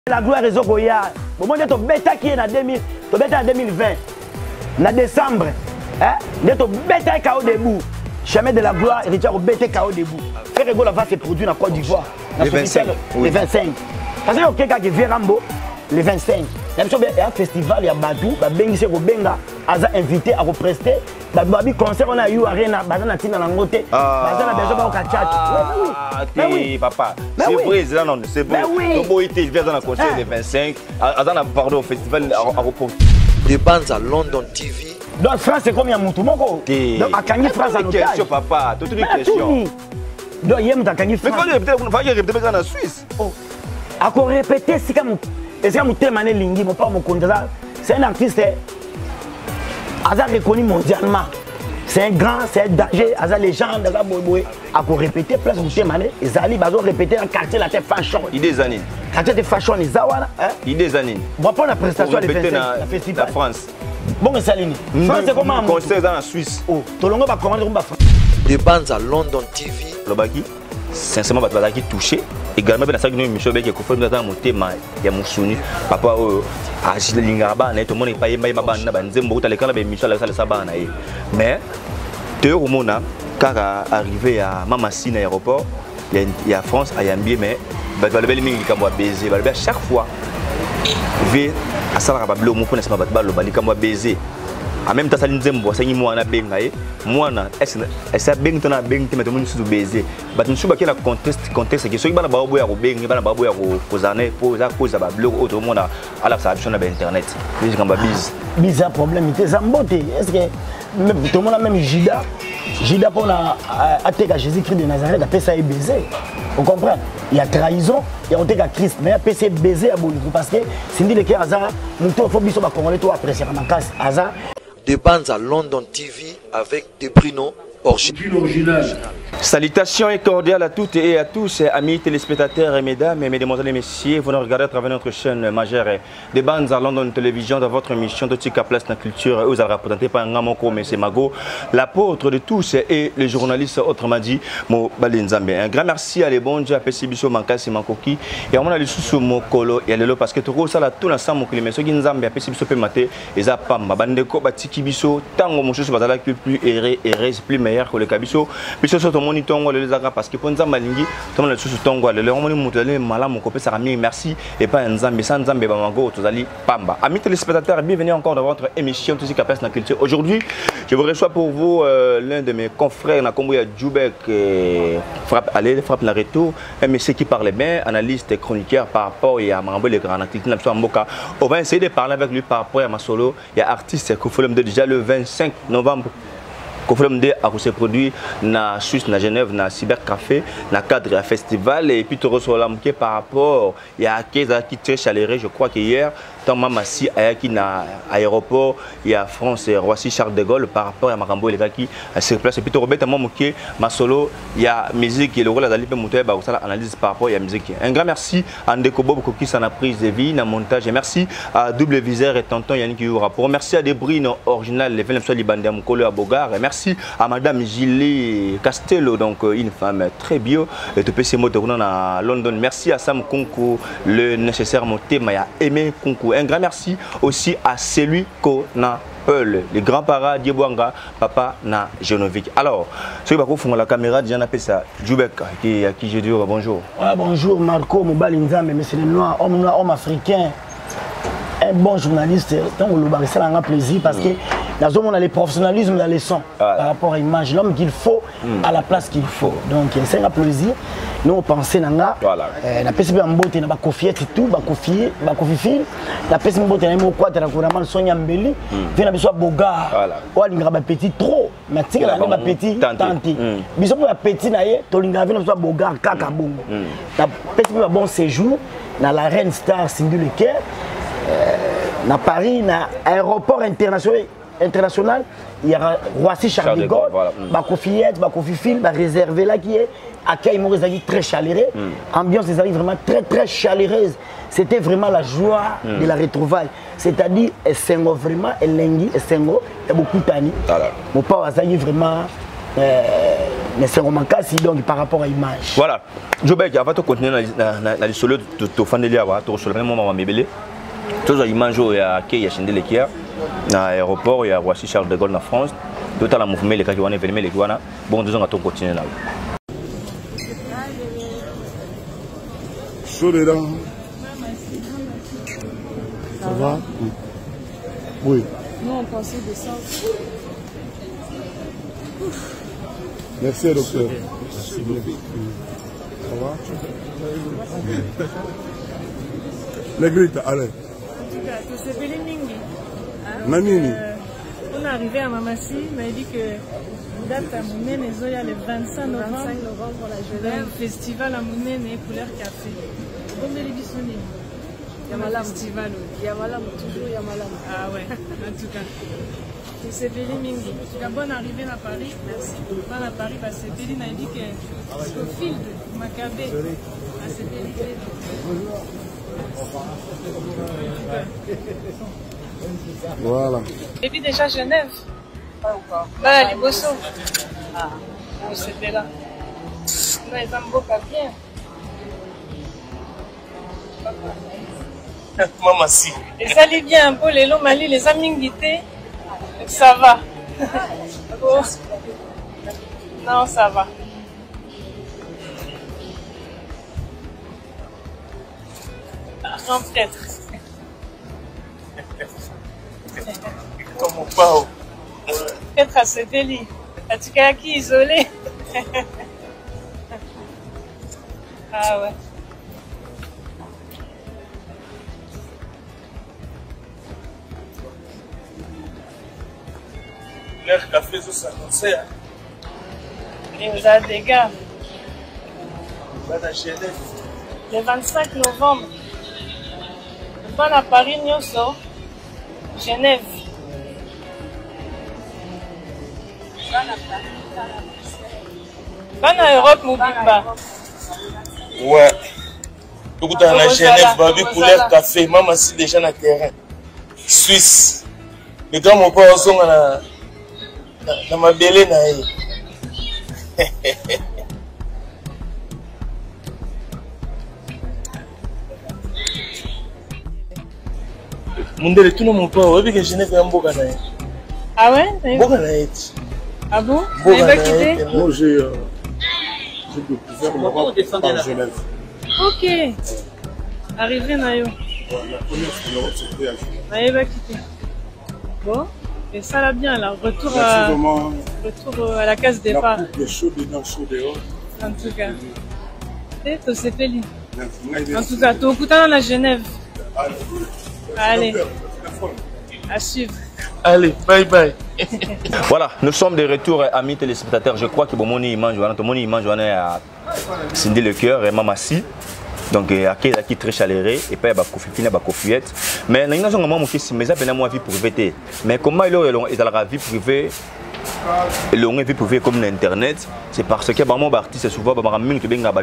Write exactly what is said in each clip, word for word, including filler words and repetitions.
La gloire est au Goya. Au moment où tu bêta qui est en deux mille, tu bêta en deux mille vingt, en décembre, hein, tu bêta qui est au début. Chemin de la gloire, il y a bêta qui est au début. Frère Ego va se produire en Côte d'Ivoire. Le vingt-cinq. Le vingt-cinq. Parce que quelqu'un qui vient Rambo, le vingt-cinq. Il y a un festival, il y a Badou, il y a Benga, il a invité à represter. Il y a concert, on a eu Arena, il y a Tina Langote, il y a besoin de Kachat. Ah, ok, papa. C'est vrai, c'est non, c'est vrai. Le beau été, il vient dans le concert le vingt-cinq. Il y a pardon au festival à reprendre. Des bandes à London T V. Donc France, c'est comme il y a Moutou Moko. Donc à Kanye France en otage. Question, papa. Toute une question. Donc il y a Kanye France. Mais il faut répéter en Suisse. À quoi répéter, c'est comme c'est comme Témané Lingui, mon père mon contrat. C'est un artiste Aza reconnu mondialement. C'est un grand, c'est un danger, Aza légende, Aza boy. À quoi répéter, place où Témané, ils allaient bazo répéter un quartier la tête fashion. Il des années. Quartier de fashion les Zawana, hein? Il des années. Bon pour la prestation de la festival. La France. Bon Salini. France c'est comment un concert dans la Suisse. Oh, Tolongo va commander un France. Des bandes à London T V. Lobaki, sincèrement, va qui touché. Également, dans cette émission, il y a un peu de thème, il y a Moussoni, papa, Agile Lingaba, tout le monde est payé, mais il y a une émission à la Sabana. Mais, deux Romona, car arrivé à Mamassi, à l'aéroport, il y a France, il y a Yambi, mais il va le mingi comme baiser. Chaque fois, il va à Salara Bablo, mon connaissement, il va le baiser. En même temps, ça nous aime, ça nous a bien gagné. Moi, est-ce que ça bien ton a bien mais tout le monde se baiser. Mais nous sommes dans le contexte, contexte qui est sur le baobou à Robin, il va le baobou à Rosané, pour la cause à Bablo, autre monde à la satisfaction de Internet. C'est comme bise. Bizarre problème, c'est Zamboté. Est-ce que tout le monde a même Jida, Jida pour la attaque à Jésus-Christ de Nazareth, après ça est baisé. Vous comprenez? Il y a trahison, il y a attaque à Christ, mais après c'est baisé à Bolivie parce que c'est dit que Hazard, nous il faut bien qu'on congolais tout apprécier ma casse Hazard. Des bandes à London T V avec des Bruno original. Salutations et cordiales à toutes et à tous, amis téléspectateurs et mesdames, mesdemoiselles et messieurs, vous nous regardez à travers notre chaîne majeure des bandes à London Télévision dans votre émission de Tika Place dans la culture. Vous allez représenter par Ngamoko Messe Mago, l'apôtre de tous et le journaliste autrement dit Mo Balinzambe. Un grand merci à les bons à Pessibiso Mankasi Mankoki et à mon avis sous Mokolo et à l'élo parce que tout ça là tout l'ensemble que les messieurs Ginzambe à Pessibiso Pemate et Zapamba Bandeko Batiki Biso tango mon chose bazala plus erré erré plus meilleur que le Kabiso biso soto monitongo les agra parce que pour Nzamba lingi tout le sous tongo le romoni mutale malamu kopé ça rami merci et pas Nzambe sans Nzambe bamango tozali pamba. Amis téléspectateurs, bienvenue encore dans votre émission Tout ce qui passe dans la culture. Aujourd'hui, je vous reçois pour vous euh, l'un de mes confrères na Kombo ya Djoubek frappe aller frappe la retour un monsieur qui parle bien, analyste et chroniqueur par rapport à Marambo le grand culture na Mboka. On va essayer de parler avec lui par rapport à ma solo, il y a artiste Kofolom de déjà le vingt-cinq novembre Kofolom de a se produit na Suisse na Genève na Cybercafé na cadre à festival et puis tu reçois l'amké par rapport il y a qui très chaleureux je crois qu'hier tant Mamassi ayaki na aéroport il y a France et Roissy Charles de Gaulle par rapport à Marambo les gars qui se place et puis tu Robert Mamoké ma solo il y a musique et le rôle d'Ali Moutoué ba ça analyse par rapport il y a musique. Un grand merci à Ndeko Bob qui s'en a prise de vie na montage et merci à Double Viseur et tonton Yannick qui rapport. Merci à Debrino original les films sur Libandé Mukolo à Bogar et merci à Madame Gilles Castello, donc une femme très bio, et tout ces mots de à London. Merci à Sam Kunku, le nécessaire moté, Maya aimé Kunku. Un grand merci aussi à celui qu'on appelle le grand-parent Dieboanga, papa na Genovic. Alors, ceux qui font la caméra, j'en appelle ça Djoubek, qui à qui je dis bonjour. Ouais, bonjour Marco, Mobalinza, mais c'est le noir, homme noir, homme africain. Un bon journaliste, tant que le ça a un plaisir parce que la zone on a le professionnalisme de la leçon par rapport à l'image, l'homme qu'il faut à la place qu'il faut. Donc c'est un plaisir. Nous on pensait nanga, la peste en beauté, na ba confier tout, ba confier, ba confier, la peste en beauté na mo quoi, la couramment sonya mbeli, puis na besoin boga, ou alinga ba petit trop, mais tika na ba petit tanti. Biso ba petit na ye, to linga vi na besoin boga kaka bongo. La peste ba bon séjour na la Reine Star Single Caire. Na Paris, na aéroport international, international, il y a Roissy Charles de Gaulle, ma confiette, ma confifile, ma réservé là qui est accueil Morizagi très chaleureux, ambiance des amis vraiment très très chaleureuse. C'était vraiment la joie de la retrouvaille. C'est-à-dire, Essengo vraiment, Elengi, Essengo, il y a beaucoup de tani. Mon père a vraiment mais c'est vraiment casse donc par rapport à l'image. Voilà. Jobek, avant de continuer dans les solos de Fandelia, tu as sur le moment mébélé. Tu as l'image où il y a qui a Chendé Lekia, dans l'aéroport, il y a Roissy Charles de Gaulle en France. Tout à la mouvement, les cas qui vont venir, les Guana. Bon, deux ans à tout continuer là. Chaud dedans. Ça va? Oui. Nous, on pensait de ça. Merci, docteur. Merci beaucoup. Ça va? Negrita, allez. En tout cas, tout c'est Bélé Mingi. Nanini. Euh, on est arrivé à Mamassi, il m'a dit que date à Mounene, il y a le vingt-cinq novembre, la Genève, festival à Mounene, couleur café. Bon, Bélé Bissoni. Yamalam. Festival. Yamalam, toujours Yamalam. Ah ouais, en tout cas. C'est Bélé Mingi. En tout cas, bonne arrivée à Paris. Merci. Bonne à Paris, parce que Bélé m'a dit que Scofield, Macabé, c'est Bélé. Voilà. Et puis déjà Genève. Pas ou pas? Bah, les Bosso. Ah, c'était là. Là, ils ont beau papier. Maman, si. Les allez bien un peu, les longs mali, les amis guittés. Ça va. Oh. Non, ça va. Non, peut-être. Comme pas. Peut-être à ce délit. En tout cas, qui isolé. Ah ouais. Leur café, ça s'annonçait. Et vous avez des gars. Va à Genève. Le vingt-cinq novembre. On va à Paris, Nyoso. Genève. Pas en Europe, Moubimba. Ouais. Tout dans la Genève, babi pour leur café. Maman, si déjà dans le terrain. Suisse. Mais quand mon père est dans ma belle naïe. Mundele, tout le monde peut. Oui, que Genève est un beau gars. Ah ouais? Beau gars. Ah bon? Vous n'avez pas quitté? Moi, j'ai découvert l'Europe par Genève. Ok. Arrivé, Nayo. La première fois l'Europe, c'était à Genève. Nayo va quitter. Bon. Et ça là bien, là. Retour à, retour à la case départ. La coupe est chaud dedans, chaud dehors. En tout cas. Et tout c'est feli. En tout cas, tu es dans la Genève. Allez. À suivre. Allez, bye bye. Voilà, nous sommes de retour, amis téléspectateurs. Je crois que bon, mon image, mon image, on est à Cindy Le Cœur et Mamassi. Donc, il y a qui est très chaleureux et puis il y a des coffillettes. Mais il y a des gens qui mais ça vie privée. Mais comment il y a la vie privée, il y a une vie privée comme l'internet, c'est parce que les artistes souvent ils ont une vie privée dans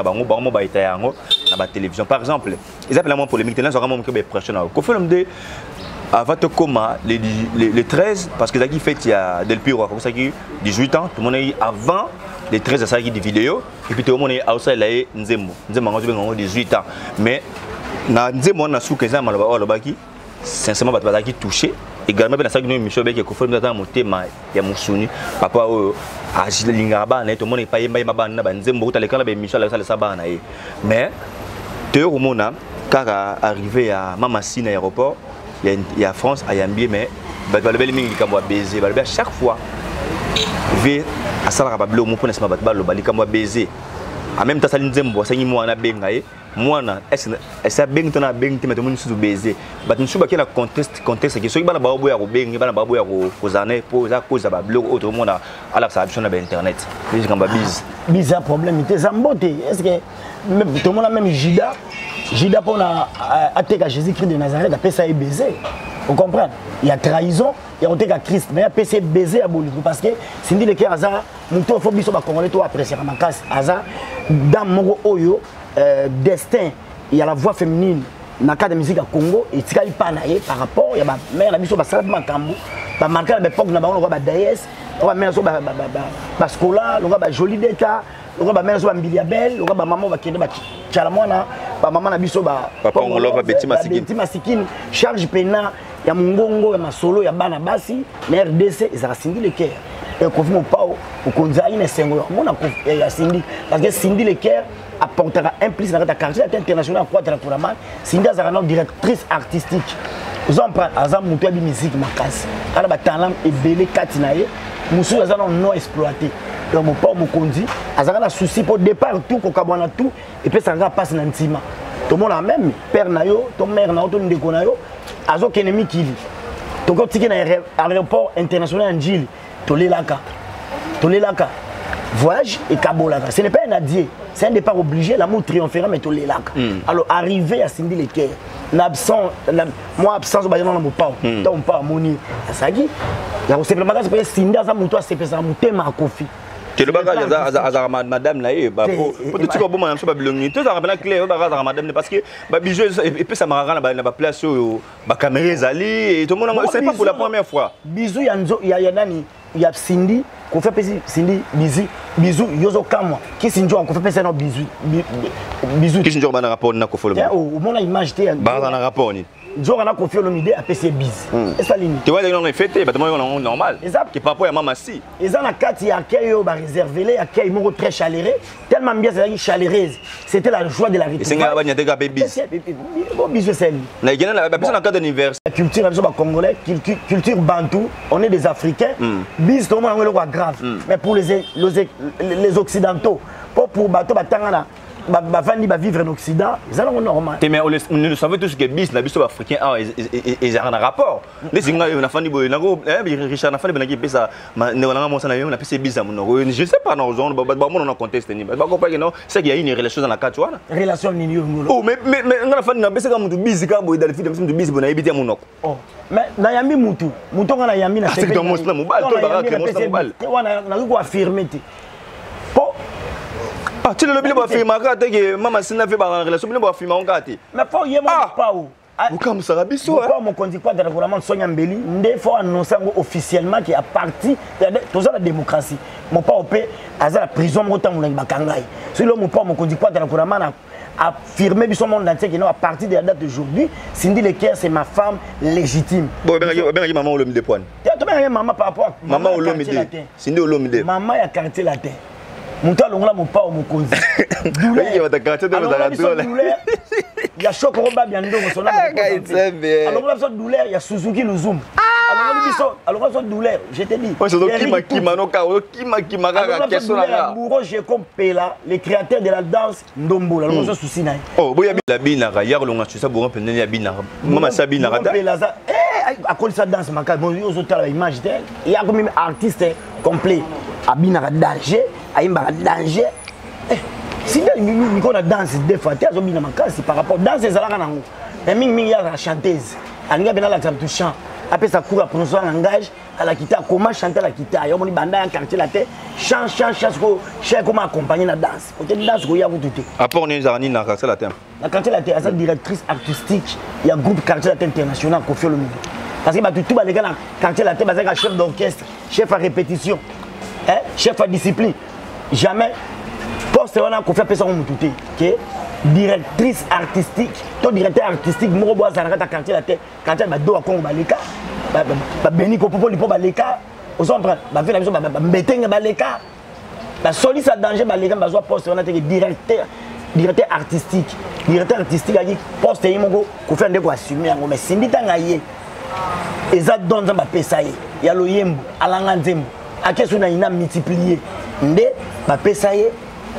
la télévision. Par exemple, ils appellent la polémique, ils ont une pression. Avant de coma, les, les, les treize, parce que ça qui fait il y a Del Piro, comme ça qui dix-huit ans, tout le monde est avant les treize, ça qui des vidéos, et puis tout le monde est outside là, Nzembo, Nzembo a dix-huit ans. Mais Nzembo on a sous quinze ans, malheureusement, sincèrement, il va qui touché. Également, dans cette émission, il y a un thème, il y a Moussuni, papa, Agile Lingaba, tout le monde est payé, Nzembo, tu as les cas de l'émission, mais deux jours, quand arrivé à Mamassi, à l'aéroport, il y a France, il y a Yambi, mais il y a baiser. À chaque fois, il y a un baiser. En même temps, il y a un baiser. Moi, est-ce que ça baigne ton baigne mais tout le monde sous baiser. Mais tu sais pas quel est le contexte contexte qui soit il y a babo ya baigne, il y a babo ya kozane pour ça cause ba blog autre monde à la ça sur internet. C'est comme ba bise. Bise un problème, il zambote. Est-ce que tout le monde a même Judas Judas pour la attaquer Jésus-Christ de Nazareth, après ça est baisé. Vous comprenez? Il y a trahison, il y a attaquer Christ, mais après c'est baisé à Bolivie parce que si on dit que hasard, nous faut biso ba congolais toi apprécier ma casse hasard dans mon oyo. Euh, destin, il y a la voix féminine na cadre de musique à Congo et tikali panaye par rapport il y a ba mère na biso ba sala makambo ba marquer na époque na ba on ba Daes on va mère so ba ba ba scola on va ba joli d'état on va ba mère so ba Mbiliabel on va ba maman ba kende ba chala mwana ba maman na biso ba papa on lova Betty Masikini Betty Masikini charge pena ya mungongo ya masolo ya bana basi na R D C ils a sindi le cœur et Kofi Mopao au konza ine sengo mona ko ya sindi parce que sindi le cœur apportera implicite dans la carrière internationale quoi de la couramment Cindy Azarano directrice artistique vous en prend Azam Moutou de musique makasi ala ba talent et belé katinaye musu Azano non exploité donc mon pas mon kondi Azarana souci pour départ tout ko kabona tout et puis ça va passer dans ntima tout le monde a même père nayo ton mère nayo ton ndeko nayo azo kenemi kili to ko tiki na aéroport international Njili to lelaka to lelaka voyage et Kabolaka. Ce n'est pas un adieu, c'est un départ obligé, l'amour triomphera, mais tout les lacs. Mm. Alors, arriver à Cindy les Caire, moi, absence, je ne sais pas, je ne sais pas, Moni, ça y est, il y a simplement que Cindy a mon toit, c'est que ça m'a monté ma coffee. Que le bagage à madame là, pour tout ce qu'on a fait, tout ça rappelle clé, madame parce que bijou et puis ça m'a rendu la place sur la caméra Ali et tout le monde c'est pas pour la première fois. Bisous, il y a Nani, il y a Cindy. Qu'on fait passer Cindy bisous bisous yozo kamwa qui sinjo on fait passer no bisous bisous qui sinjo bana rapport na ko folo au mon image té ba na rapport ni jo na ko folo mi dé A P C bis et ça ligne tu vois les gens fêté ba on normal qui par rapport à maman si et ça na carte ya accueil ba réservé les accueil mo très chaleureux tellement bien c'est chaleureuse c'était la joie de la retrouvaille c'est nga ba nyate ga bis bon bisous c'est na gena na ba bis na cadre d'anniversaire la culture ba congolais culture bantou on est des africains bis tout le monde le grave mm. Mais pour les, les, les occidentaux pour pour bateau batangana ba vandi ba vivre en occident ça c'est normal mais on ne savait tous que bis na biso africain ah ils ont un rapport les zinga na fandi boy na go Richard na fandi banaki pesa ne wana mo sana na pesa bis amuno je sais pas non zone ba ba mo na conteste ni ba ko pas que non c'est qu'il y a une relation dans la carte wana relation ni yo oh mais mais na fandi na pesa ka mutu bis ka boy dal fi dem mutu bis bona ebiti amuno oh mais na yambi mutu mutu ngana yambi na c'est que dans mon mobile to ba ka mo mobile wana na ko affirmer te po ah tu le bien ba filmer ka te mama sina fait ba relation bien ba filmer on ka te mais faut yemo pas ou ou comme ça rabiso pourquoi mon conduit quoi de vraiment Sonia Mbeli ndé faut annoncer officiellement qu'il a parti de la démocratie mon pas au paix à la prison mo temps ba kangai sur le mon pas mon conduit quoi de vraiment affirmer du son monde entier que non à partir de la date d'aujourd'hui Cindy Lecaire c'est ma femme légitime bon ben ben maman Olomide point tu bien maman par rapport maman Olomide Cindy Olomide maman ya quartier latin mon temps longa mon pas mon conduit douleur il va ta quartier de la douleur il y a choc roba bien ndongo sona alors là ça douleur il y a Suzuki Luzum alors biso alors ça douleur je te dis moi c'est donc qui ma qui mano ka qui ma qui ma ka question là Bouro je compela les créateurs de la danse ndombo alors ça souci na oh boya la bina ka yar longa tu ça boron pendene ya bina mama sa bina ka eh à cause ça danse maka bon yo zo tala image d'elle il y a comme artiste complet à bina ka danger à imba danger si nous qu'on a danse des fois tu as bina makasi par rapport danse ezalaka nango mais ming ming ya la chanteuse alinga bena la tu chant après ça court à prononcer un langage à la guitare comment chanter la guitare yo moni banda en quartier la tête chant chant chant ko cher comment accompagner la danse côté danse ko ya ko tout apport ne zarni na quartier la tête la quartier la tête sa directrice artistique il y a groupe quartier la tête international Kofi Olomide parce que ba tout ba les gars quartier la tête ba ça chef d'orchestre chef à répétition hein chef à discipline jamais poste wana Kofi apesa ko mututé que directrice artistique ton directeur artistique moko boa za na quartier la tête quartier ba do Congo baleka ba beni ko popo lipo baleka aux hommes ba fait la mission ba mbetenga baleka ba soli sa danger baleka ba zo poste wana te directeur directeur artistique directeur artistique a dit poste yimoko ko faire ndeko assumer yango mais Cindy tanga ye eza donza ba pesa ye ya loyembo alanga nzembo akesu na ina multiplier nde ba pesa ye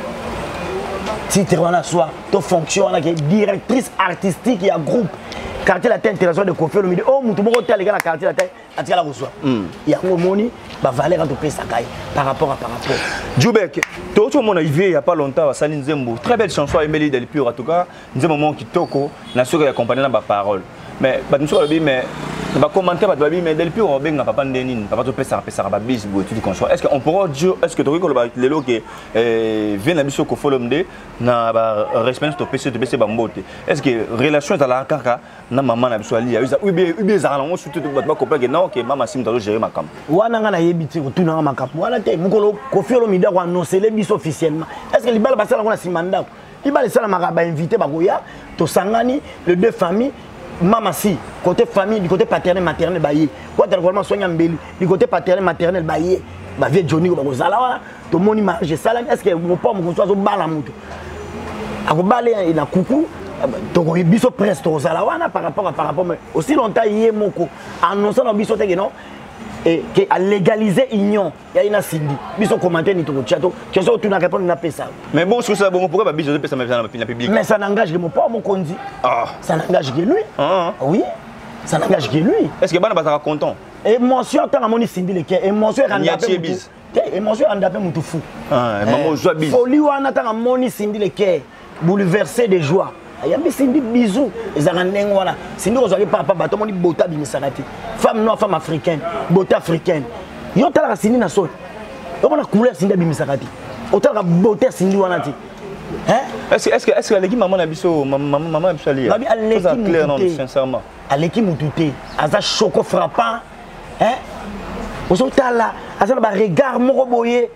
titre wana soit to fonction wana ke directrice artistique ya groupe quartier latin international de Kofi Olomide oh mutu moko tali kana quartier latin atika la reçoit ya ngomoni ba valeur en to pesa kai par rapport à par rapport Djoubek to to mon arrivé il y a pas longtemps à Saline Nzembo très belle chanson Emily Del Pure en tout cas Nzembo mon kitoko na soko accompagné na ba parole mais ba nso lobi mais va commenter ba babi mais depuis on benga papa ndenini papa to pesa pesa ba bis bo tu conscient est-ce qu'on pourra dire est-ce que tu ko ba lelo que euh vient na biso ko folomde na ba respect to pesa to pesa ba mbote est-ce que relation ta la kaka na maman na biso ali ya ou bien ou bien za la on surtout ba ba comprendre que non que maman sim to gérer ma cam wana nga na yebiti ko tuna ma kap wana te mukolo ko fiolo mi da ko annoncer les biso officiellement est-ce que libala ba sala ko na simanda libala sala ma ba inviter ba goya to sangani les deux familles. Maman si, côté famille, du côté paternel, maternel, baillé. Quoi, t'as vraiment soigné Mbeli, du côté paternel, maternel, baillé. Bah, vieux Johnny, comme ça, là, tout le monde image, salam, est-ce que mon père, mon soit au bal à moto? À vous baler, il a coucou, donc il biso presque au salawana par rapport à par rapport, mais aussi longtemps, il y a mon co, annonçant dans biso, non? Et à légaliser union, il y a une Cindy. Biso commenter ni tout le chat, tu sais, tu n'as pas répondu à ça. Mais bon, sur ça, bon, pourquoi pas biso de ça dans la public? Mais ça n'engage que mon père, mon condi. Ah. Ça n'engage que lui. Ah. Oui. Ça n'engage que lui. Est-ce que Bana va content? Émotion, tant à mon Cindy les quais, émotion randapé moutou. Émotion randapé moutou fou. Ah, maman joie bis. Folie ou en attendant mon Cindy les quais, bouleversé de joie. Il y a des Cindy bisous. Ils ont un voilà. Cindy aujourd'hui papa bateau mon bota bimisarati. Femme noire, femme africaine, beauté africaine. Ils ont la Cindy na sol. On a couleur Cindy bimisarati. Autant la beauté Cindy wanati. Hein? Est-ce que est-ce que est-ce que l'équipe maman na biso maman maman biso ali. Babi à l'équipe clair non sincèrement. À l'équipe mutouté, aza choco frappant. Hein? Osota là, aza ba regard moko boye.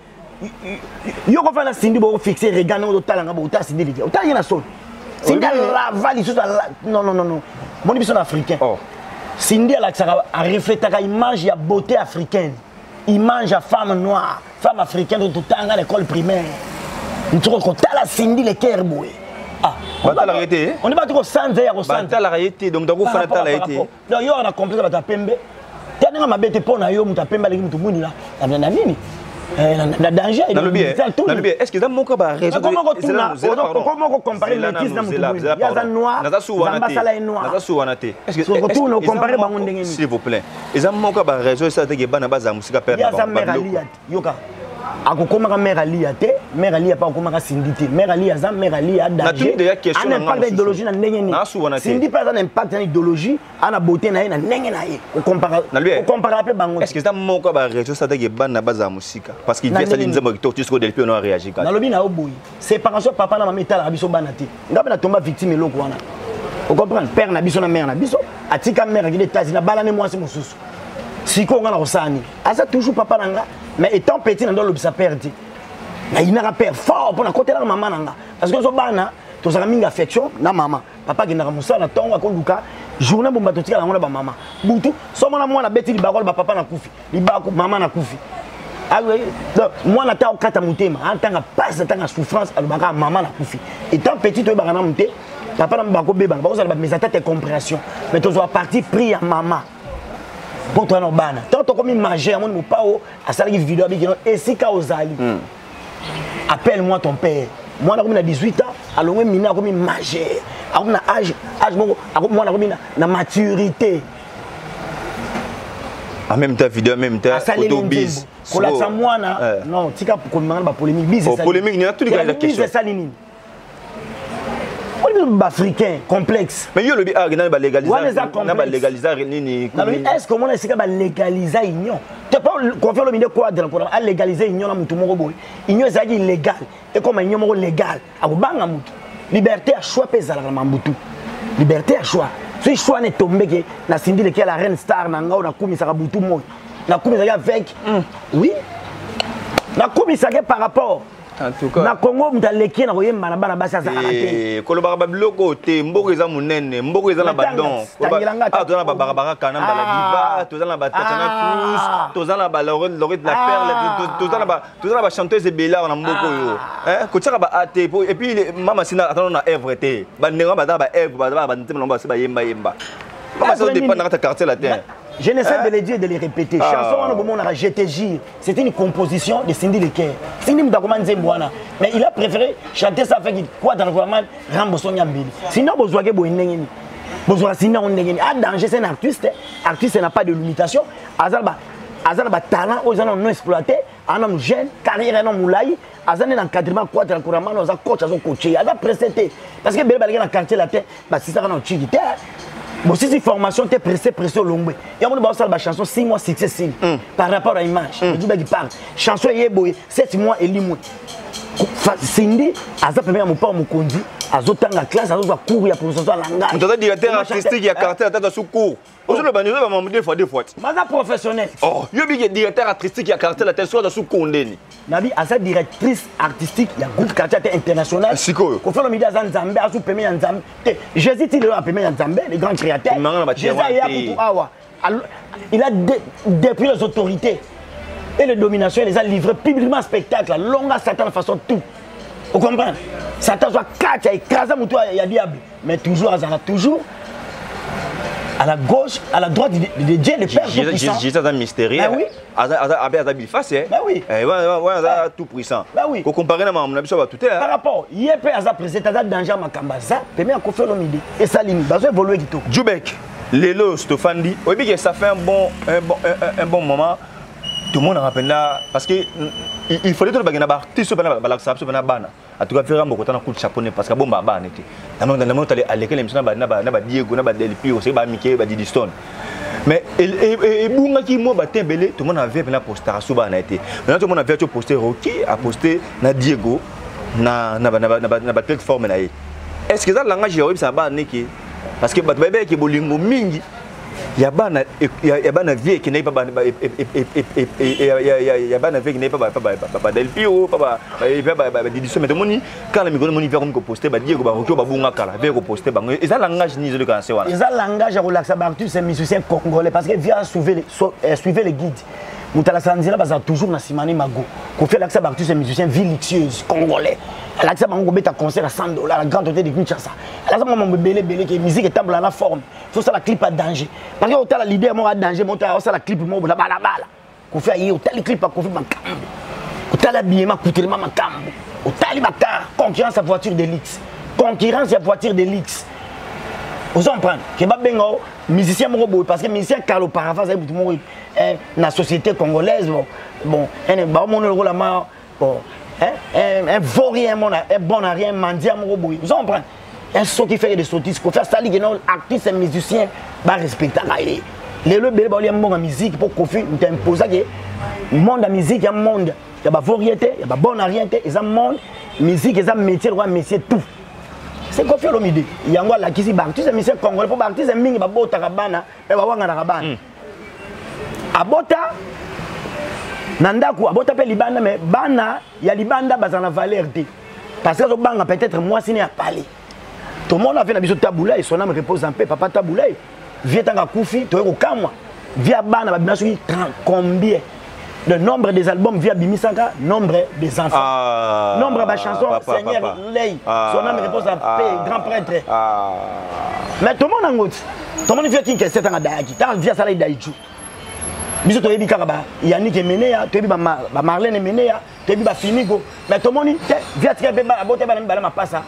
Yo ko fa na Cindy bo fixer regard no tala nga bo ta Cindy li. Ota yana sol. Cindy la vali sous non non non non. Mon biso africain. Oh. Cindy a reflété la image de beauté africaine. Image de femme noire, femme africaine de tout temps à l'école primaire. Nous trouvons que la Cindy les cœurs boués. Ah, on va l'arrêter. On est pas trop sans air au centre. On va l'arrêter donc d'abord faut l'arrêter. Donc yo on a compris que ta pembe. Tena ma bête pour na yo muta pembe les mutu muni là. Na nini? Le danger est de est-ce que dans mon cas, raison comment on compare les métis dans mon pays? Il y a un noir, l'ambassade est noire. Est-ce que comparer s'il vous plaît? Et dans mon cas, raison c'est que bana baza musika perdre. Il y a mère Ali yoka. Ako koma mère Ali ate, mère Ali pas koma Cindy. Mère Ali azam mère Ali a danger. Un impact d'idéologie na ndenge ni. Cindy pas un impact d'idéologie, ana beauté na na ndenge na ye. On compare on compare pe bango. Est-ce que dans mon cas raison c'est que bana baza musika parce qu'il vient ça l'inzamba qui torture jusqu'au depuis on a réagi. Na lobi na oboyi. Séparation papa na maman tala biso banati. Ngabe na tomba victime eloko wana. On comprend père na biso na mère na biso. Atika mère qui détache na balane moi c'est mususu. Siko nga na osani. Asa toujours papa nanga. Mais étant petit, on doit l'observer perdu. Il y a un père fort pour la côté de la maman. Parce que bana, tu as une affection na maman. Papa qui n'a pas moussa na tonga ko luka. Journée bomba to tika la ngona ba maman. Butu, so mona mwana beti li bakol ba papa na kufi. Li bako maman na kufi. Ah oui, donc moi na ta okata mutema, en tant que passe tant que souffrance, al baka maman na kufi. Étant petit to ba na muté, papa na bako beba, ba ko mais ça tête compréhension. Mais tu dois partir prier à maman. Pour toi non bana tant comme majeur mon pao à ça qui vidéo avec et si ka ozali appelle-moi ton père moi na comme na dix-huit ans alors moi mina comme majeur a comme na âge âge moi na comme na maturité en même temps vidéo en même temps photo bis ko la ça moi na non tika pour comme ba polémique bis ça polémique il y a tout les questions c'est ça nini africain complexe. Mais il y a le légaliser. légaliser est-ce que on essaie de légaliser l'union? Tu pas confier le milieu quoi dans à légaliser l'union na mutu moko boy. Union c'est illégal et comme union moko légal. A banga mutu. Liberté à choix pesa la mambutu. Liberté à choix. Si choix n'est tombé que na Cindy lequel la reine star na ngao na kumisa ka butu mo. Na kumisa avec oui. Na kumisa par rapport en tout cas na Congo mtaleki na koyemba na bana basi azaka te kolobaka babiloko te mboko eza munene mboko eza na badon ah tozana ba barabara kana bala diva tozana ba Tatiana Cruz tozana ba Laurie de la Perle tozana ba tozana ba chanteuse ebela na mboko yo hein kotsaka ba ate et puis mama sina atano na œuvre te ba nenga ba ba œuvre ba ba ntema ba se ba yemba yemba mama ça dépend na ta quartier latin. Je n'essaie de les dire et de les répéter. Chanson, je te jure, c'était une composition de Cindy Lequer. Cindy Mdakoman Zembouana. Mais il a préféré chanter ça fait quoi dans le gouvernement Ramboson Yambili. Sinon, vous voyez, vous voyez, vous voyez, ah, danger, c'est un artiste. Artiste n'a pas de limitation. Azalba, Azalba, talent, aux gens non exploité, un homme jeune, carrière, un homme moulaï. Azan est encadrement quoi dans le gouvernement, nous avons coach, nous avons coaché, nous avons présenté. Parce que Bébé dans le quartier latin, c'est ça qu'on a utilisé. Bon, si c'est formation, tu es pressé, pressé au long. Il y a une chanson six mois successive par rapport à l'image. Je dis parle. Chanson est boy, sept mois et huit mois. Cindy, à ça, premier, mon père me conduit. À ça, dans la classe, à ça, cours, il y a pour ça, langage. Tu as dit directeur artistique, il y a caractère, tu as sous cours. Aujourd'hui, le bannière va m'emmener deux fois, deux fois. Mais c'est professionnel. Oh, il y a directeur artistique, il y a caractère, la telle soit sous cours. Nabi, à sa directrice artistique, il y a groupe caractère international. C'est quoi? Qu'on fait le midi à Nzambé, à sous Pémé Nzambé. Jésus, il est à Pémé Nzambé, les grands créateurs. Jésus, il a depuis les autorités et les dominations, il les a livrés publiquement spectacle, longue à Satan de façon tout. Vous comprenez? Satan soit quatre, il a écrasé mon toit, il y a diable. Mais toujours, toujours. À la gauche, à la droite de Dieu, les pères tout puissants. Jésus est mystérieux. Ben oui. Avec face, hein. Ben oui. Eh, tout puissant. Ben oui. Pour comparer à mon avis, ça va tout est. Par rapport, il y a peu à président, à danger à Makamba, permet à faire l'homme idée. Et ça limite, besoin évoluer tout. Djoubek, Lélo, Stofandi, oui, que ça fait un bon, un bon, un, un bon moment. Tout le monde rappelle là, parce que il fallait que le bagage artiste soit pas la sabse pas bana. En tout cas, faire un beaucoup de coup de japonais parce que bon bah bana était. Dans le moment à l'école, l'émission na ba na ba Diego na ba Del Pio, c'est ba Mickey, ba Didi Stone. Mais et et bunga qui moi ba tembele, tout le monde avait la poster à soba na été. Maintenant tout le monde avait poster Rocky, a posté na Diego na na ba na ba na ba plateforme na yi. Est-ce que ça langage yo ça ba neki? Parce que ba bébé qui bolingo mingi. Il y a bana il y a bana vie qui n'est pas et et et il y a bana vie qui n'est pas pas Del Pio pas pas Didi Stone mais tout le monde quand le micro moni faire comme poster ba Diego ba Rocky ba bunga kala vers poster ba et ça langage ni de cancer voilà. Et ça langage à relaxer Bartus c'est musicien congolais parce que vient suivre les suivre les guides. Moutala Sanzira basa toujours na Simani Mago. Ko fait l'accès Bartus c'est musicien vie luxueuse congolais. L'accès bango beta concert à cent dollars la grande hôtel de Kinshasa. Là ça m'a belé belé que musique est temple la forme. Faut ça la clip à danger. Parce que au la leader moi à danger monta ça la clip moi la bala bala. Ko fait yi au tel clip à ko fait makambo. Au tel habillement coûter ma makambo. Au tel bata concurrence à voiture de luxe. Concurrence à voiture de luxe. Vous comprenez que ba bengo musicien mo parce que musicien Carlo Parafas tout monde na société congolaise bon bon un ba mon le rôle ma bon un un vaurien mon un bon à rien mendiant mo boy vous comprenez un son qui fait des sottises ko faire ça li non artiste et musicien ba respecter les le bel ba li mon musique pour confier t'imposer que monde de musique un monde il y a ba variété il y a ba bon à rien et ça monde musique et ça métier roi métier tout. C'est quoi faire l'homme? Il y a un qui s'est artiste, mais c'est congolais pour artiste, mais il y a un tarabana, et il y a un tarabana. Abota, nandaku, abota pe libanda, mais bana, il y a libanda bazana valeur de. Parce que le banga peut-être moi si n'est à parler. Tout le monde a fait la bisou taboula et son âme repose en paix. Papa taboula, viens tanga koufi, tu es au kamwa. Via bana, bien sûr, combien? Le nombre des albums via Bimisanga, nombre des enfants. Ah, nombre de chansons, papa, Seigneur papa. Lei, ah, son âme repose en paix, ah, grand prêtre. Ah, mais tout le monde en route. Tout le monde vient qui est sept ans à Daïki. Tu as via Salé Daïchou. Bisous, tu es Bikaraba. Yannick est mené, tu es Marlène est mené, tu es Finigo. Mais tout le monde vient tirer la beauté de ma passe.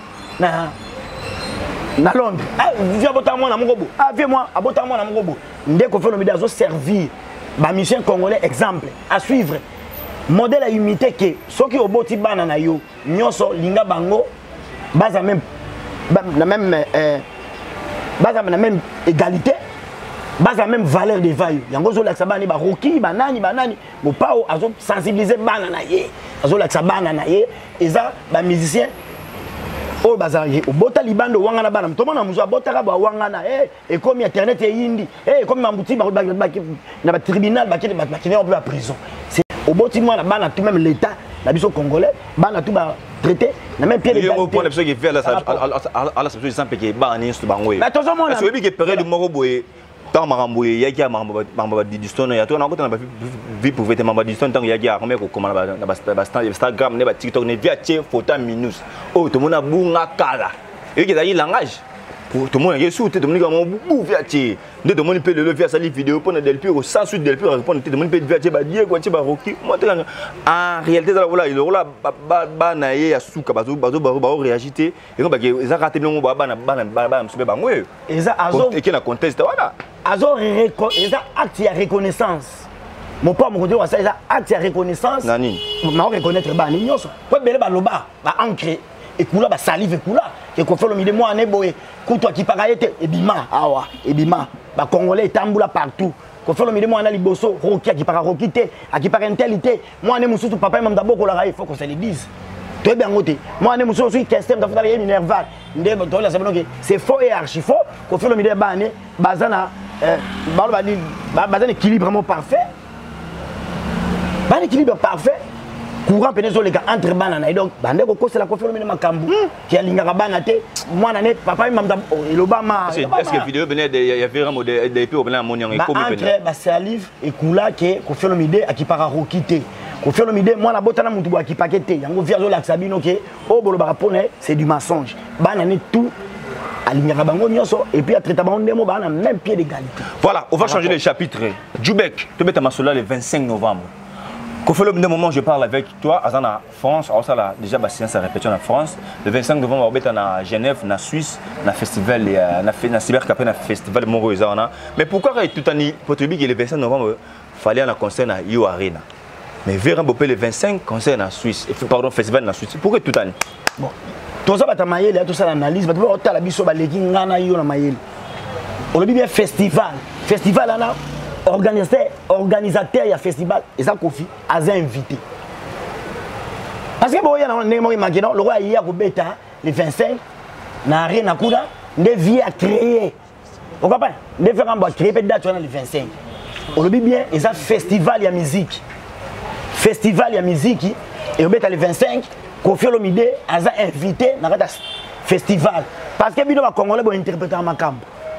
Na Londres. Ah, viens botter moi dans mon robot. Ah, viens moi, à botter moi dans mon robot. Dès qu'on fait le média, servir. Ba mission congolais exemple à suivre modèle à imiter que ceux qui au boti banana yo nyonso linga bango base même la même euh, base la même égalité base la même valeur de valeur yango zo la sabani ba roki banani banani mo pao azo sensibiliser banana ye azo la sabana na ye eza ba musicien o bazari o bota libando wanga na bana mtomo na muzo bota ka ba wanga na eh et comme internet et yindi eh comme mambuti ba ba na ba tribunal ba kile ba kile on peut à prison c'est au boti moi na bana tout même l'état la biso congolais bana tout ba traité na même pied les pour les personnes qui fait la à la situation sans péquer ba ni sto bango mais tout ça moi parce que bi que période mo boye tant maramboye yaki marambo marambo Didi Stone ya to na ko na ba vie pour vêtements ba Didi Stone tant yaki a combien ko comment na ba Instagram ne ba TikTok ne via tie photo minus oh tout monde a bunga kala et qui d'ailleurs langage pour tout le monde est sous tout le monde comme bou via tie de tout le monde peut le faire salir vidéo pour Del Pio sans suite Del Pio répondre tout le monde peut via tie ba Diego tie ba Rocky moi en réalité ça voilà il là ba ba na ye ya suka bazo bazo ba réagir et donc ba ils a raté non ba ba na ba ba ba msube bango et ça azo et qui na conteste voilà azo eza acte ya reconnaissance mon père mon dire ça eza acte ya reconnaissance nani ma reconnaître ba ni nyonso ko bele ba loba ba ancré et kula ba salive kula que Koffi Olomide moi ané boye kuto ki pakayete ebima awa ebima ba congolais tambula partout Koffi Olomide moi na liboso roki ki paka roki te ki paka intelité moi ané mususu papa et mamda boko la il faut qu'on se le dise toi bien ngote moi ané mususu suis question da futala yemi nerval ndé to la sabino que c'est faux et archi faux Koffi Olomide ba ané bazana euh ba ba bazana équilibrement parfait ba un équilibre parfait courant pénézo les gars entre banana et donc bande ko c'est la Koffi Olomide makambu qui a lingaka banate moi nané papa et mamda elobama est-ce que vidéo venait il y avait vraiment des des peu venant monion et comme entre ba salive et kula que Koffi Olomide akipaka rokité Koffi Olomide moi na botana mutu ba kipakete yango via zo la sabino que o bolo ba pone c'est du mensonge banane tout alingaka bango nyonso et puis à traiter bango ndemo bana même pied d'égalité. Voilà, on va changer le chapitre. Djoubek, tu mets ta masola le vingt-cinq novembre. Koffi Olomide, moment où je parle avec toi, à la France, alors ça là déjà bah séance à répétition en France. Le vingt-cinq novembre, on va à Genève, na Suisse, na festival, na fait na cybercafé, na festival Moroisa. Mais pourquoi tout en pour te dire que le vingt-cinq novembre, fallait un concert na Yo Arena. Mais vers Bopé le vingt-cinq concert na Suisse, pardon festival na Suisse. Pourquoi tout en bon, tout ça bata mayele, tout ça l'analyse, bata ba otala biso ba leki ngana yo na mayele. On le dit bien festival, festival là. Organisateur, organisateur, il y a festival, et ça Koffi a invité. Parce que bon, il y a un élément imaginant, le roi hier au bêta, le vingt-cinq, n'a rien à courir, des vies à créer. Vous comprenez? Des faire un bois créer, peut-être date le vingt-cinq. On le dit bien, et ça festival, il y a musique. Festival, il y a musique, et au bêta le vingt-cinq, Koffi Olomide a invité dans le festival. Parce que les Congolais vont interpréter en macambo.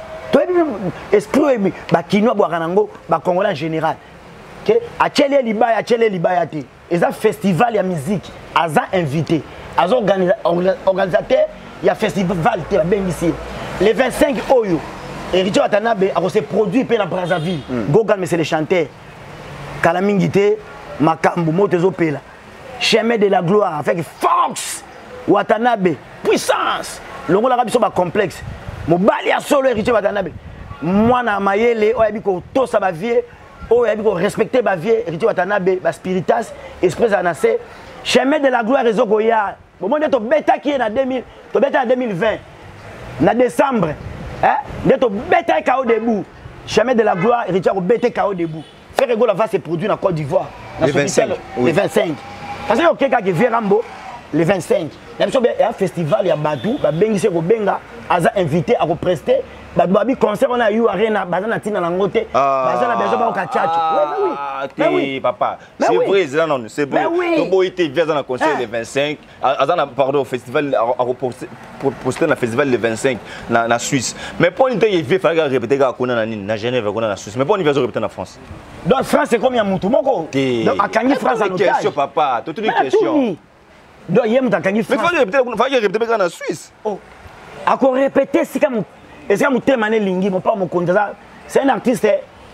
Esprit ba kinoa boakanango ba congolais en général que a tchele libaya a tchele libaya te eza festival ya musique aza invité aza organisateur ya festival te ba bengisi le vingt-cinq oyo Héritier Watanabe a se produit pe na Brazzaville Gogan mais c'est le chanteur kala mingi te makambu motezo pela chemin de la gloire avec Fox Watanabe puissance longo la biso ba complexe mobali a solo Héritier Watanabe moi na mayele o yabi ko to sa ba vie o yabi ko respecter ba vie Héritier Watanabe ba spiritas esprit anase chemin de la gloire ezoko ya bon moi to beta qui est na deux mille to beta en deux mille vingt na décembre hein de to beta ka au debout chemin de la gloire Héritier ko beta ka au debout faire Regola va se produire en Côte d'Ivoire le vingt-cinq le vingt-cinq parce que quelqu'un qui vient Rambo le vingt-cinq il y a un festival il y a Badou ba bengise ko benga aza invité à represter babi concert on a eu arena bazana tina na ngote bazana bezo ba okachacho oui oui papa c'est vrai c'est non c'est vrai to boité vient dans le concert le vingt-cinq azana pardon festival à reposter na festival le vingt-cinq na na Suisse mais pour une il veut faire répéter ka kona na nini na Genève kona na Suisse mais pour une version répéter na France donc France c'est combien mutu moko donc akangi France en otage question papa toute une question donc yem takangi France mais faut répéter faut répéter ka na Suisse oh ako répéter si comme est-ce que Moutemane Lingi, mon père, mon c'est un artiste,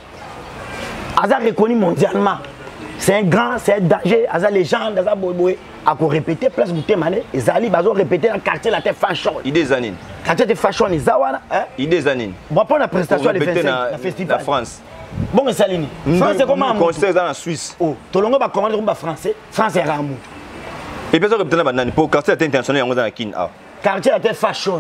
Aza reconnu mondialement. C'est un grand, c'est un danger, Aza légende, Aza boy à répéter, place Moutemane, et Zali, Bazo répéter dans le quartier la tête fashion. Il des années. Quartier de fashion, et Zawana, hein? Il des années. Bon, pour la prestation, les vingt-cinq, la festival. La France. Bon, mais Salini, France, c'est comment? Concert dans la Suisse. Oh, Tolongo va commander un français, France est Ramou. Et puis, ça répéter dans la pour quartier international, on est dans la Kin. Quartier la tête fashion.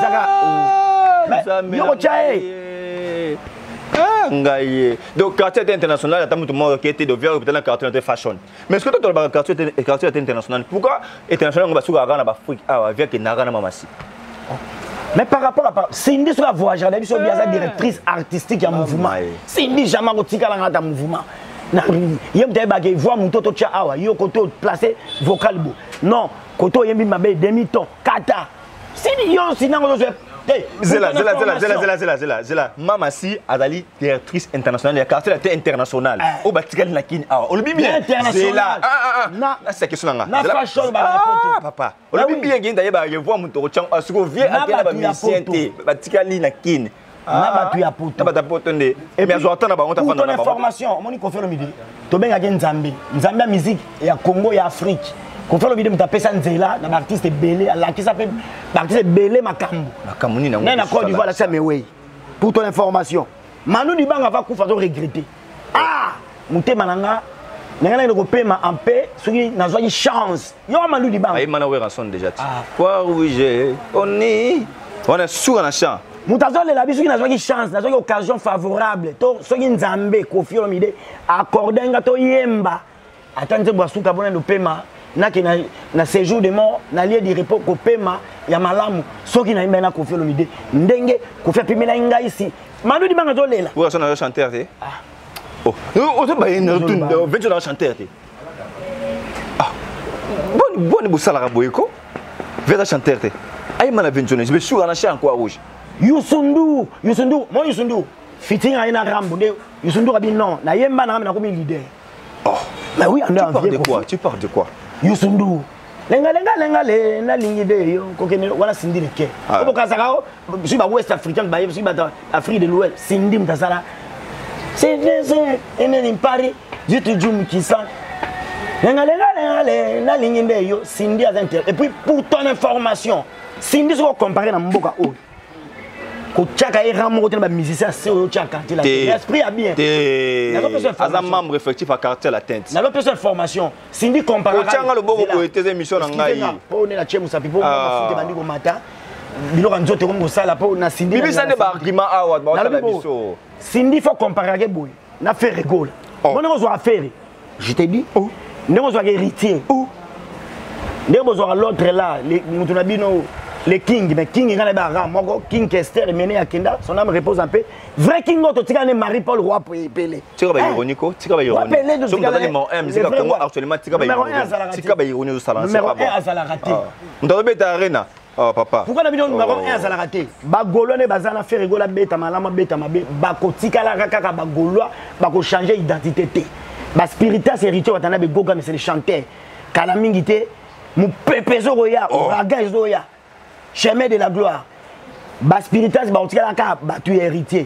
Donc quartier international, il y a tout le monde qui était de vers le quartier de fashion. Mais est-ce que tu as le quartier quartier international? Pourquoi international on va sur la Afrique avec Nagana Mamasi? Mais par rapport à Cindy sur la voyage, elle est bien directrice artistique en mouvement. Cindy jamais retika dans mouvement. Yem te bagay voix mon toto tia awa yo koto placer vocal bo. Non, koto yembi mabe demi ton kata. Cindy yo sinango zo Zela, Zela, Zela, Zela, Zela, Zela, Zela, Zela. Mamasi Adali, directrice internationale, il y a quartier international. Au Batikal Nakin, on le dit bien. International. Ah, ah, ah. C'est question là. Na fashion ba ah, papa. On le dit bien, gain d'ailleurs, il voit mon toro chang, parce que vieux à quel ba misiente, Batikal Nakin. Na batu ya poto. Na batu poto ndé. Mais azoata na ba on ta fa na information, on Koffi Olomide. To benga ke Nzambe. Nzambe musique ya Congo ya Afrique. Koffi Olomide mutapesa nzela na artiste belé, la qui s'appelle artiste belé makambo. Makambo ni na. Na Côte d'Ivoire la ça mais oui. Pour ton information. Manu Dibanga va kufa zo regretter. Ah, mutema nanga Nengana le paiement en paix, celui n'a pas chance. Yo Malou di bang. Aïe mana ouais rançon déjà. Quoi oui j'ai on est on est sous en champ. Mutazo le la bisu n'a pas chance, n'a pas occasion favorable. To soki nzambe Kofi Olomide accorder ngato yemba. Attendez boisou ka bona le paiement. Na ki na na séjour de mort, na lieu de repos ko paiement ya malamu. Soki na imena Kofi Olomide. Ndenge Kofi pimela inga ici. Malou di bang zo lela. Ouais son un chanteur té. Oh, on te baille une retourne vingt ans chanteur. Ah, bon, bon, bon, ça la raboyeko. vingt chanteur. Aïe, man, vingt ans, je vais sur un chien quoi rouge. Youssundou, Youssundou, moi Youssundou. Fitting à une rambo, Youssundou a dit non, na yemba na comme leader. Oh, mais oui, on tu parles de quoi? Tu parles de quoi? Youssundou. Lenga lenga lenga le na ligne de yo kokene wala sindi le ke. Ko kasakao, je suis ba West Africain ba je suis ba Afrique de l'Ouest, sindi mtasala. C'est c'est ene Paris, je te dis qui ça. Lenga lenga lenga le na ligne de yo sindi à inter. Et puis pour ton information, sindi so comparer na mboka o. Ko tchaka e ramo ko ba musicien c'est o tchaka ti la. L'esprit a bien. As un membre effectif à quartier la tente. Na lo personne formation, sindi comparer. Ko tchanga lo boko ko tes émissions na ngai. Po ne la chemu sa pipo ko fute bandi ko mata. Biloko nzote ko sala po na sindi. Bibi ça ne ba argument awa ba la biso. Sindi faut comparer avec boy. Na fait rigole. On ne doit faire. Je te dis. Oh. Ne doit héritier. Oh. Ne doit l'autre là, les mutunabino, les king, mais king il a ba moko king Kester mené à Kenda, son âme repose en paix. Vrai king auto tika ne Marie Paul roi pour Pelé. Tika ba ironico, tika ba ironico. So dans les mots M, tika Congo actuellement tika ba ironico. Tika ba ironico ça là. Numéro un à Zala raté. On doit beta arena. Oh papa. Pourquoi n'abino numéro un à Zala raté? Ba golo ne bazana faire rigola beta malama beta mabe ba ko tika la kaka ba golo ba ko changer identité té. Ba spiritas héritier watana be goga mais c'est le chanteur. Kala mingité mu pepezo roya, raga zoya. Chemin de la gloire. Ba spiritas ba tika la kaka ba tu héritier.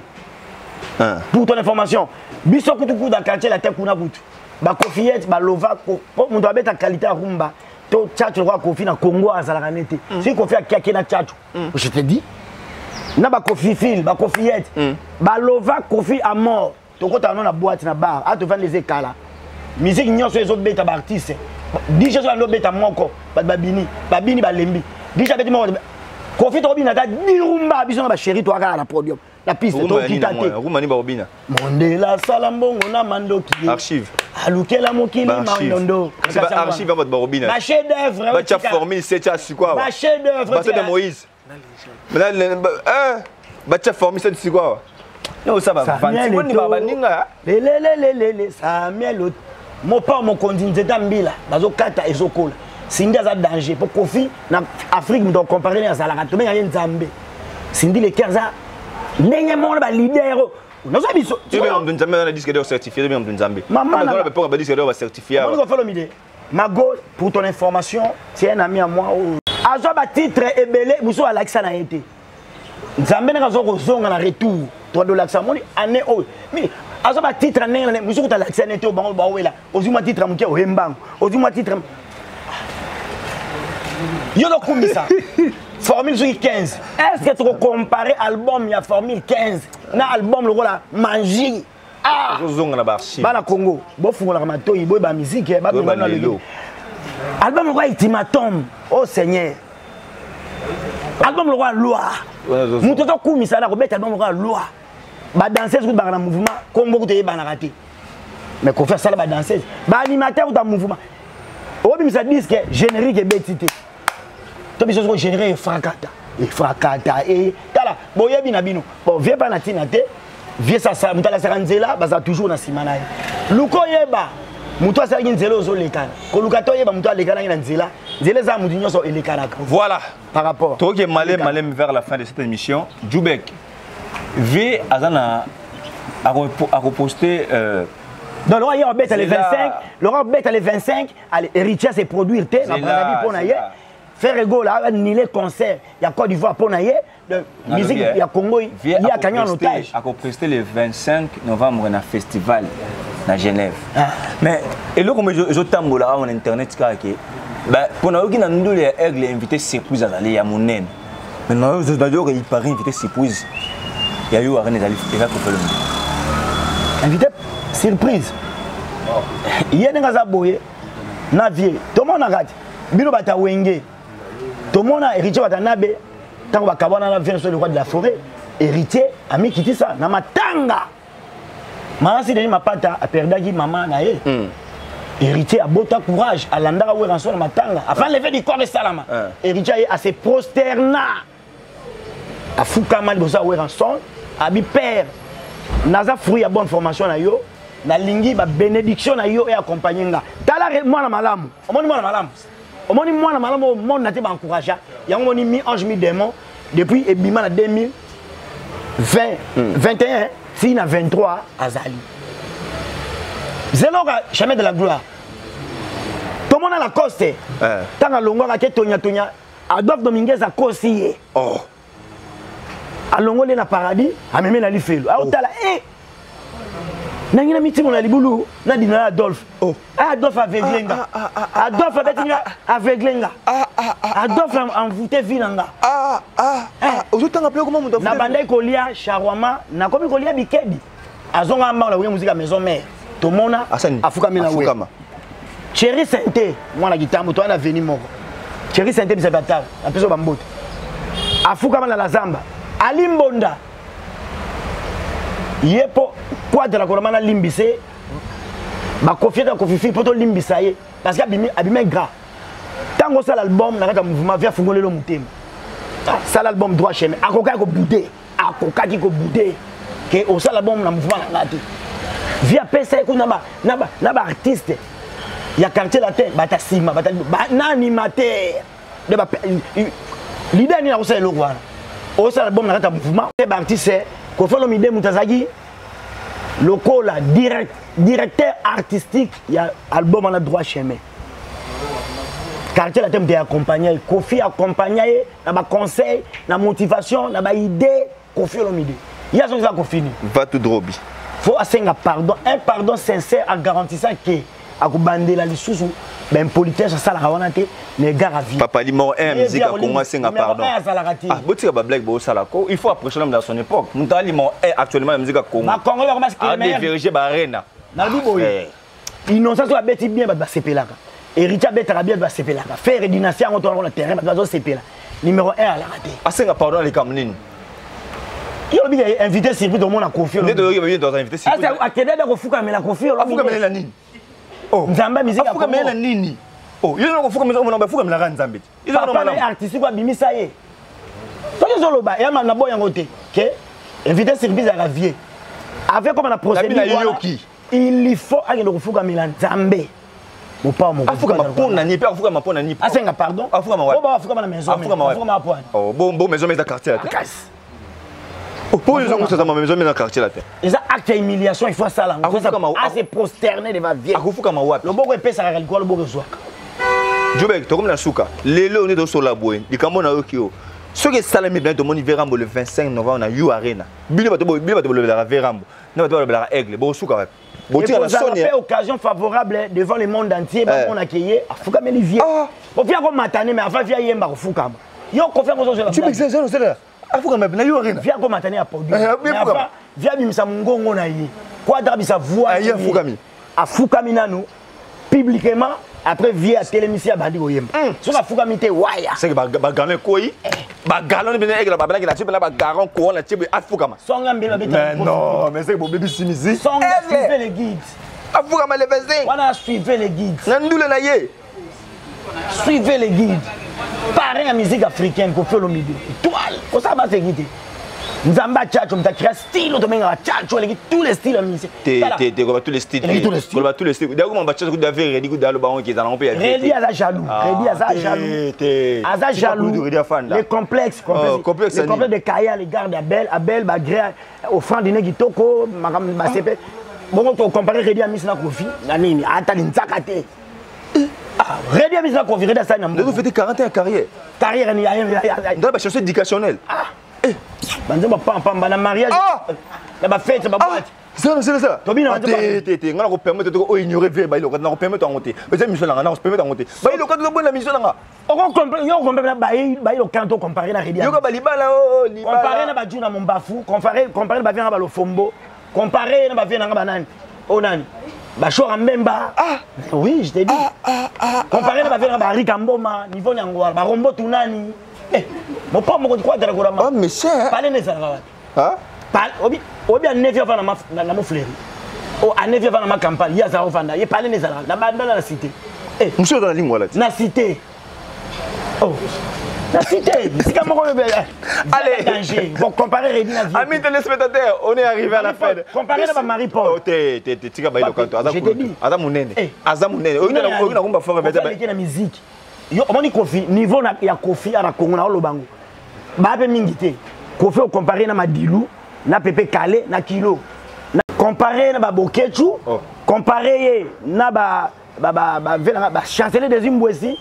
Pour ton information, biso kutuku dans quartier la tête kuna kutu. Ba Kofiette ba lova ko mu doit beta qualité rumba. To tchatcho kwa Kofi na Congo azalaka nete. Si Kofi akiaki na tchatcho. Je te dis. Na ba Kofi fil, ba Kofiette. Ba lova Kofi à mort. To kota na boîte na bar, a te vendre les écala. Musique nyonso ezo beta ba artiste. D J so lo beta moko, ba babini, ba bini ba lembi. D J beta moko. Kofi to bina ta dirumba biso na ba chéri to aka na podium. La piste to kitate. Rumani ba obina. Mondela salambongo na mandoki. Archive. Alukela mokili mandondo. C'est pas archive votre barobina. Ma chef d'œuvre. Ba tia formule c'est tia si quoi. Ma chef d'œuvre. Ba de Moïse. Mais là hein ba tia formule c'est si quoi. Non ça va. Vanti woni baba ninga. Le le le le le Samuel mon père mon conduit d'ambila bazo kata ezokola. Sindi za danger pour Kofi na Afrique me doit comparer à Zalaka to mais Nzambe. Sindi les quinze ans. Ndenge mon ba leader. Nous avons biso. Tu veux me Nzambe na disque de certifié de Nzambe. Maman na pas pas disque de certifié. On va faire le midi. Mago pour ton information, c'est un ami à moi. Azo ba titre ebele muso Alexa na été. Nzambe na zo kozonga na retour. Toi de Alexa moni année oh. Mais azo ba titre na ngene muso ko Alexa na été au bango ba wela. Ozuma titre muke o hembang. Ozuma titre. Yo do kumisa. Formule quinze. Est-ce que tu compares album ya Formule quinze na album le la magie? Ah, zonga na barchi. Bana Congo, bo fungola kama toyi boy ba musique ba ba na lelo. Album le roi ultimatum. Oh Seigneur. Album le roi loi. Muto to kumisa na ko beta album le roi loi. Ba danseuse ko ba na mouvement, Congo ko te ba na raté. Mais ko faire ça ba danseuse, ba animateur dans mouvement. Obi misa disque générique et betité. To biso ko générer fracata. Et fracata et tala boyebi na bino. Bon viens pas na tina te. Viens ça ça mutala seranzela baza toujours na simana. Luko yeba. Muto sa nzela ozo lekana. Ko lukato yeba muto lekana na nzela. Nzela za mutu nyoso elekana. Voilà. Par rapport. Toi qui est malé malé vers la fin de cette émission, Djoubek. V azana a reposté euh donc, le roi bête les vingt-cinq, le roi bête les vingt-cinq, allez, héritier c'est produire, t'es, la vie pour naïe, faire rigolo là, nier concert, il y a Côte d'Ivoire pour naïe, de musique, il y a Congo, il y a Canyon en otage. A presté le vingt-cinq novembre dans festival à Genève. Mais, et là, comme je t'aime là, en internet, ben, pour nous qui nous les aigles invités surprise à aller à mon naine. Maintenant, je dois dire qu'il paraît invité surprise. Il y a eu un René Zalif, il va couper le monde. Invité surprise. yene ngaza boye na vie tomona kati bino bata wenge tomona héritier bata nabe tango bakabana na vie sur le roi de la forêt héritier ami kiti ça na matanga Manasi Denis Mapata a perdu maman na ye. Héritier a bota courage à l'anda où rançon na matanga afin lever du corps de Salama. Héritier a se prosterna. A fukama libosa où rançon a bi père naza fruit à bonne formation na yo na lingi ba bénédiction na yo et accompagner nga. Tala moi na malamu. Omoni moi na malamu. Omoni moi na malamu mon na te ba encourager. Ya ngoni mi ange mi démon depuis ebima na deux mille vingt vingt et un si na vingt-trois azali. Zeloga jamais de la gloire. Tout le monde a la coste. Tant que l'ongo a tonya tonya, Adolphe Dominguez a cosi. Oh. A l'ongo le na paradis, a même na lifelo. A otala eh. Nangina miti mon alibulu, na dina Adolphe. Oh. Adolphe aveuglenga. Adolphe aveuglenga, aveuglenga. Adolphe envoûté vinanga. Ah ah ah. Aujourd'hui t'as appelé comment mon na bandai kolia shawarma, na komi kolia bikedi. Azonga mba la musique à maison mère. Tomona afuka mina we. Chéri Santé, moi la guitare moto na veni moko. Chéri Santé bisa batala, a peso bambote. Afuka mana la zamba. Ali Mbonda. Yepo quoi de la kolomana limbise. Ba confier dans Kofifi poto limbisa ye parce que abimi abimi gras. Tango ça l'album na kata mouvement via fungolelo mutema. Ça l'album droit chemin. Akoka ko boudé, akoka ki ko boudé. Que au ça l'album na mouvement na ngati. Via P C ko naba naba naba artiste. Ya quartier latin bata sima bata na animateur. De ba leader ni na ko ça eloko wana. Au ça l'album na kata mouvement ba artiste ko felo mide mutazagi lokola direct directeur artistique ya album on a droit chemin. Quartier latin de accompagner Kofi accompagner na ba conseil na motivation na ba idée Kofi Olomide. Il y a ça Kofi ni va tout drobi. Faut assenga pardon, un pardon sincère en garantissant que à bandela lisusu ben politesse ça la rawana te les gars ravi. Papa limon un musique à Congo senga pardon. Ah botika ba black bo sala ko, il faut approcher l'homme dans son époque. Muta limon est actuellement la musique à Congo. Ma Congo comment est-ce qu'il est meilleur? Diriger ba arena. Na bi boye. Innocence va beti bien ba sepelaka. Héritier betara bien ba sepelaka. Faire dynastie en retournant le terrain ba sepela. Numéro un à la raté. Asenga pardon les kamnine. Il a bien invité Sylvie dans mon a confié. Il doit bien dans invité Sylvie. Ah à quel âge Fuka mais la confié. Fuka mais la nini. Oh, Nzamba musique à Fuka mais la nini. Oh, il y a un Fuka mais on a Fuka mais la Nzamba. Il a un artiste quoi bimisa ye. Toi les oloba, ya na boya ngote. Que invité Sylvie à ravier. Avec comme on a procédé il faut aller le Fuka mais la Nzamba. Ou pas mon. Fuka ma pona ni pas Fuka ma pona ni. Ah senga pardon. Fuka ma wa. Oh Fuka ma la maison. Fuka ma poine. Oh bon bon maison mais dans quartier là. Pour les gens qui sont dans ma maison, mais dans le quartier là. Les actes d'humiliation, il faut ça là. Il faut ça à se prosterner devant Dieu. Le bon repère, ça va le bon reçoit. Jobek, tu comme la souka. Les lots, on est dans le labour. Les camons à Okio. Ce qui est salamé bien, tout le monde verra le vingt-cinq novembre à U Arena. Billy va te le la Vérambo. Ne va te le la Aigle. Bon, souka. Bon, tu as la occasion favorable devant le monde entier. On a accueilli à Fouka Mélivier. On vient comme Matane, mais avant, viens Yemba au Fouka. Yo, confirme aux autres. Tu m'exagères, c'est là. Afuka mabina yo arena. Viens comme Matane à Poggi. Viens bimisa mungongo na yi. Quoi d'abisa voix. Aïe Afuka mi. Afuka minano publiquement après via télémission bandi oyemba. Sur la Afuka mité waya. C'est que ba galon koi. Ba galon bina egla ba bala la tibe la ba garon ko la tibe Afuka ma. Songa mbela beta. Mais non, mais c'est que bébé simisi. Songa suivez les guides. Afuka ma le vingt-cinq. On a suivi les guides. Nandoule na ye. Suivez les guides. Pareil à musique africaine qu'on fait le milieu. Toile, on s'en va se guider. Nous avons tchatcho, nous avons créé un style, nous avons tchatcho, tous les styles de musique. T'es, t'es, t'es, tous les styles. Tous les styles. Tous les styles. D'ailleurs, on va tchatcho, vous avez rédi, vous avez le baron qui est dans l'empire. Rédi à la jaloux. Rédi à la jaloux. À la jaloux. Les complexes. Les complexes de Kaya, les gardes Abel, Abel, Bagré, au franc dîner qui toko, ma sepe. Bon, on compare Rédi à Misna Kofi. Nanini, attendez, Nzakate. Rédi à Misna Kofi, Rédi à Sana. Vous faites quarante et un carrière. Carrière, il y a rien. Vous avez cherché éducationnel. Ah! Banze ba pam pam bana mariage. La ba fête ba boîte. C'est ça, c'est ça. Tobina on te te ngala ko permettre de ignorer vie ba ilo ko na ko permettre en monter. Mais c'est mission là, na ko permettre en monter. Ba ilo ko do bonne mission là. On comprend, yo comprend ba ba ilo kanto comparer na Rédi. Yo ko ba libala o libala. Comparer na ba juna Mombafu, comparer comparer ba vient ba lo Fombo, comparer na ba vient na ba nani. O nani. Bachor en Mbemba. Ah oui, je t'ai dit. Ah, ah, ah, comparé à la Barry Kamboma, niveau Nyangwa, Barombo Tunani. Eh, mon père me croit dans la Gorama. Oh, mais c'est. Parlez de ça. Ah Obi, Obi, à neuf ans, dans ma fleurie. Oh, à neuf ans, dans ma campagne, il y a ça au Fanda. Il parle de ça dans la cité. Eh, monsieur dans la ligne, voilà. Dans la cité. Oh. La cité, c'est comme on veut. Allez, danger. Vous comparez Redina. Amis téléspectateurs, on est arrivé à la fin. Comparez à Marie-Paul. Oh, t'es, t'es, t'es, t'es, Azam Mounene. Azam Mounene. On a la musique. Yo, on dit Kofi, niveau na ya Kofi à la Congo na Lobango. Ba be mingité. Kofi au comparé na Madilu, na Pepe Kale, na Kilo. Na comparé na ba Bokechu, comparé na ba ba ba ba ba chancelier des Zimbabwe.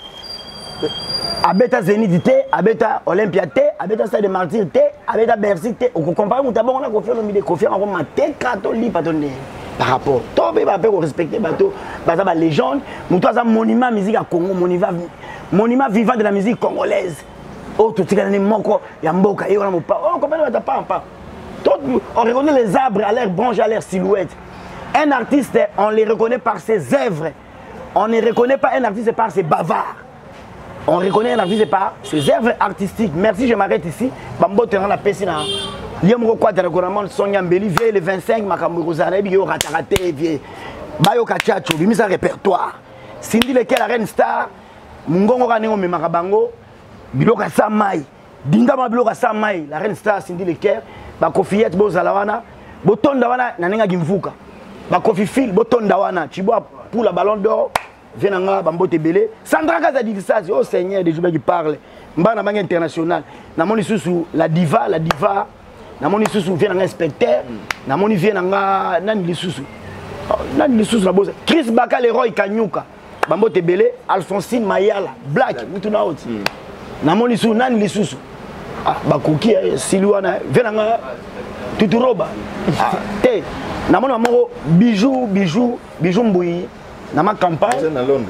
Abeta Zénith T, Abeta Olympia T, Abeta Stade de Martyr T, Abeta Bercy T. On compare mon tabon, on a confié le milieu, confié en Rome, T, catholique, patronné. Par rapport, tout le monde peut respecter bateau, parce que la légende, nous avons un monument musique à Congo, monument, monument vivant de la musique congolaise. Oh, tout ce qui est moko, Yamboka, et on n'a pas, on comprend pas, pas. On reconnaît les arbres à leur branche, à leur silhouette. Un artiste, on les reconnaît par ses œuvres. On ne reconnaît pas un artiste par ses bavards. On reconnaît un artiste par ses œuvres artistiques. Merci, je m'arrête ici. Bambo te rend la paix. Liamro quoi de la Goramon, Sonia Mbeli, vieux le vingt-cinq, Makambo Rosane, Bio Ratarate, vieux. Bayo Kachacho, lui mise un répertoire. Cindy lequel la reine star, Mungongo Raneo me Marabango, Biloka Samai, Dingama Biloka Samai, la reine star Cindy lequel, Bakofiet Bozalawana, Boton Dawana, Nanenga Gimfuka, Bakofi Phil, Boton Dawana, Chiboa pour la ballon d'or. Venanga Bambo Tebele, Sandra Kazadikisasi, oh Seigneur, des joueurs qui parlent. Mbana Banque internationale. Namoni sous la diva, la diva. Namoni sous Venanga inspecteur. Namoni Venanga Nani Lissousou. Nani Lissousou la bosse. Chris Baka Leroy Kanyuka. Bambo Tebele, Alphonsine Mayala, Black, Mutuna Out. Namoni sous Nani Lissousou. Ah, Bakuki, Siluana, Venanga Tuturoba. Te, Namoni Amoro, bijou, bijou, bijou Mbouyi. Dans ma campagne. C'est dans Londres.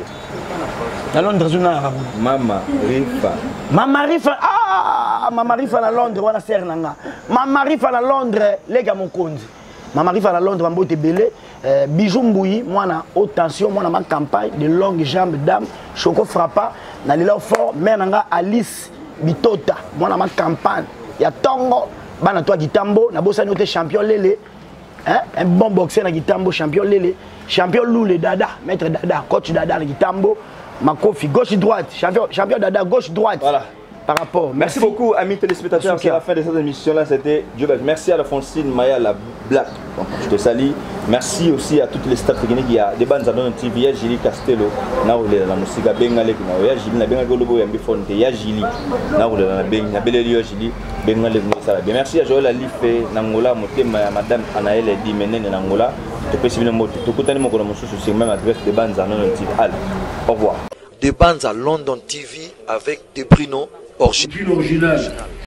Dans Londres, je Mama Rifa. Mama Rifa. Ah, Mama Rifa à Londres, voilà, c'est Nanga. Mama Rifa à Londres, les gars, mon compte. Mama Rifa à Londres, Mambo Tebele. Bijou Mbouyi, moi, na haute tension, moi, dans ma campagne, de longues jambes d'âme, Choco Frappa, dans l'île fort, mais Nanga Alice Bitota, moi, dans ma campagne. Il y a Tongo, Bana toi Gitambo, na bossa noté champion Lele. Hein? Un bon boxeur na Gitambo, champion Lele. Champion Loulé Dada, maître Dada, coach Dada, Gitambo, Makofi, gauche-droite, champion, champion Dada, gauche-droite. Voilà. Par rapport. Merci, Merci beaucoup, amis téléspectateurs. C'est la fin de cette émission-là. C'était Dieu. Merci à la Francine Maya, la Black. Donc, je te salue. Merci aussi à toutes les stars techniques. Il y a des bandes à Don T V. Il y a Gili Castello. Naoulé la musique à Bengalé. Il y a Gili, Bengalé Golobo, il y a Gili. Naoulé la Bengalé, Bengalé Gili. Bengalé Salabé. Merci à Joël Alifé, Nangola, Motema, Madame Anaël Dimenen Nangola. Je te prie, bien moto. Tout le monde sur même adresse des bandes à London T V. Au revoir. Des bandes à London T V avec des Bruno original.